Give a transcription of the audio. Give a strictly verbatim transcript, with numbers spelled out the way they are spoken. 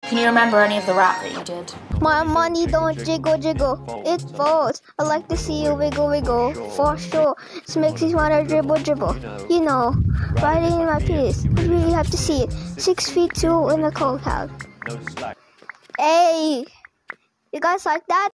Can you remember any of the rap that you did? My money don't jiggle jiggle, it falls. I like to see you wiggle wiggle, for sure. This makes me wanna dribble dribble. You know, riding in my penis. You really have to see it. Six feet two in the cold cloud. Hey, you guys like that?